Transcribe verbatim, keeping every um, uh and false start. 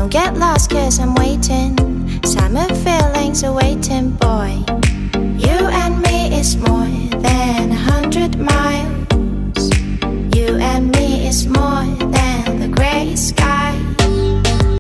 Don't get lost cause I'm waiting. Summer feelings are waiting, boy. You and me is more than a hundred miles. You and me is more than the gray sky.